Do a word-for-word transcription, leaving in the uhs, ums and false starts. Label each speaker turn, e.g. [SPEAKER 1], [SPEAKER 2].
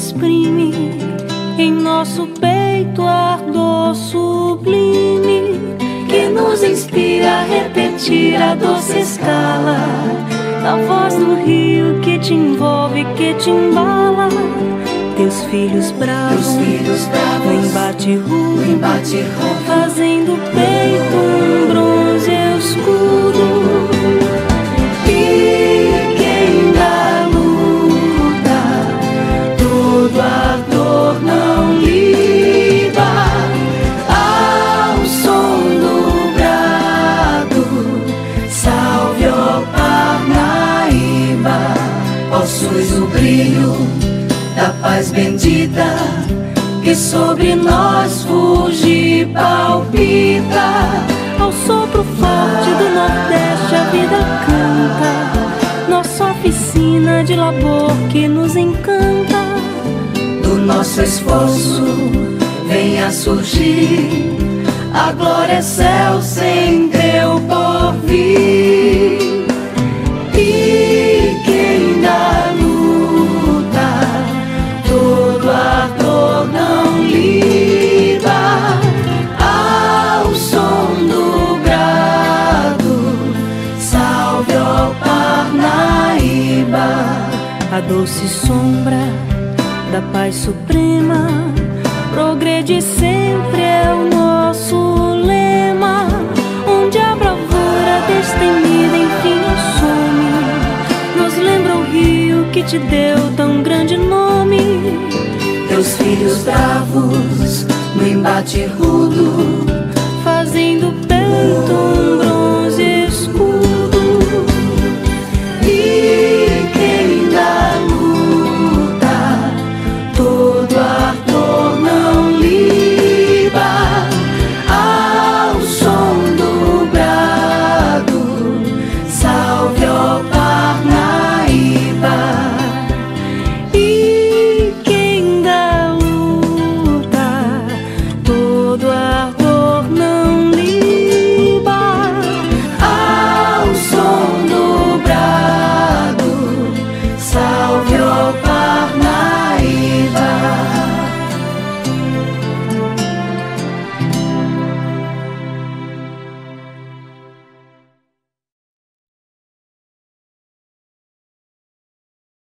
[SPEAKER 1] exprime em nosso peito ardor sublime, que nos inspira a repetir a doce escala da voz do rio que te envolve, que te embala. Teus filhos bravos,
[SPEAKER 2] Teus filhos bravos
[SPEAKER 1] no embate rudo,
[SPEAKER 2] no embate rudo,
[SPEAKER 1] fazendo o peito um bronze escudo. Piquem da luta, todo ardor não lida ao som do brado. Salve, ó Parnaíba, ó sois o brilho da paz bendita, que sobre nós fuge e palpita. Ao sopro forte do Nordeste a vida canta, nossa oficina de labor que nos encanta. Do nosso esforço vem a surgir a glória, céu sem teu porvir. Piquem da luta, todo ardor não lida ao som do brado. Salve, ó Parnaíba, a doce sombra da paz suprema. Progredir sempre é o nosso lema, onde a bravura destemida enfim some. Nos lembra o rio que te deu tão grande nome. Teus filhos bravos no embate rudo, fazendo peito